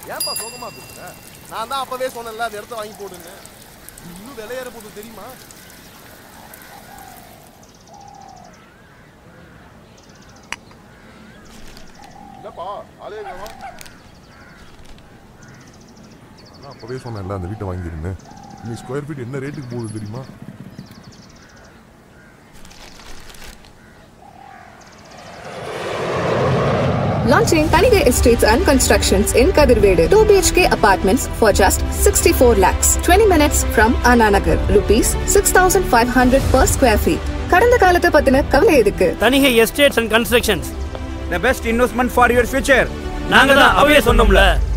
ஏன்பா சோகமா பேசுற? நான் தான் அப்பவே சொன்னேன்ல அந்த இடத்த வாங்கி போடுன்னு. இன்னும் விலையேற போகுது தெரியுமா? இல்லப்பா ஆளே இல்லவா? நான் அப்பவே சொன்னேன்ல அந்த வீட்டை வாங்கிருன்னு. நீ ஸ்கொயர் ஃபீட் என்ன ரேட்டுக்கு போகுது தெரியுமா? Launching Kadhirvedu Estates and Constructions in Kadhirvedu. 2 BHK apartments for just 64 lakhs. 20 minutes from Nagar. Rupees 6,500 per square feet. கடந்த காலத்தை பத்தின கவலை எதுக்கு? Kadhirvedu Estates and Constructions. The best investment for your future. நாங்க தான் அவையே சொன்னோம்ல.